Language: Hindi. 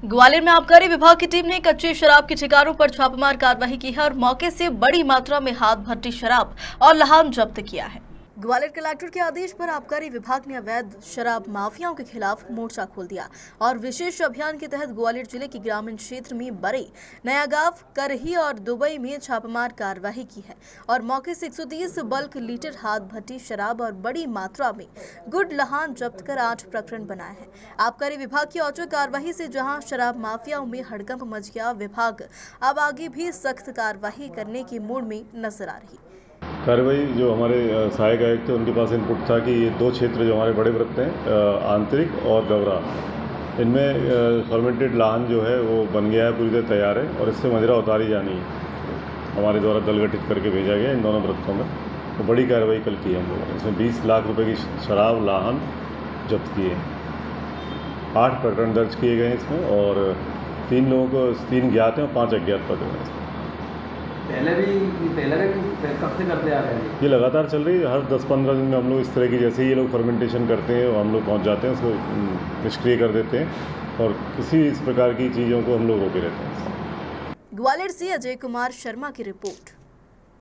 ग्वालियर में आबकारी विभाग की टीम ने कच्चे शराब के ठिकानों पर छापेमार कार्रवाई की है और मौके से बड़ी मात्रा में हाथ भट्टी शराब और लहान जब्त किया है। ग्वालियर कलेक्टर के आदेश पर आबकारी विभाग ने अवैध शराब माफियाओं के खिलाफ मोर्चा खोल दिया और विशेष अभियान के तहत ग्वालियर जिले के ग्रामीण क्षेत्र में बड़े नया गांव, करही और दुबई में छापेमार कार्रवाई की है और मौके से 130 बल्क लीटर हाथ भट्टी शराब और बड़ी मात्रा में गुड़ लहान जब्त कर 8 प्रकरण बनाए हैं। आबकारी विभाग की औचक कार्रवाई से जहां शराब माफियाओं में हड़कंप मच गया, विभाग अब आगे भी सख्त कार्रवाई करने के मूड में नजर आ रही। कार्रवाई जो हमारे सहायक आयुक्त थे उनके पास इनपुट था कि ये 2 क्षेत्र जो हमारे बड़े व्रत हैं, आंतरिक और गवरा, इनमें फर्मेंटेड लाहन जो है वो बन गया है, पूरी तरह तैयार है और इससे मदिरा उतारी जानी है। हमारे द्वारा दल गठित करके भेजा गया इन दोनों व्रतों में। तो बड़ी कार्रवाई कल की है हम लोगों ने। इसमें 20 लाख रुपए की शराब लाहन जब्त किए हैं। 8 प्रकरण दर्ज किए गए इसमें और 3 लोगों को 3 ज्ञात हैं और 5 अज्ञात पकड़े हैं। पहले कब से करते आ रहे हैं? ये लगातार चल रही है। हर 10-15 दिन में हम लोग इस तरह की, जैसे ही ये लोग फर्मेंटेशन करते हैं हम लोग पहुंच जाते हैं, उसको निष्क्रिय कर देते हैं और किसी इस प्रकार की चीज़ों को हम लोग रोके रहते हैं। ग्वालियर से अजय कुमार शर्मा की रिपोर्ट।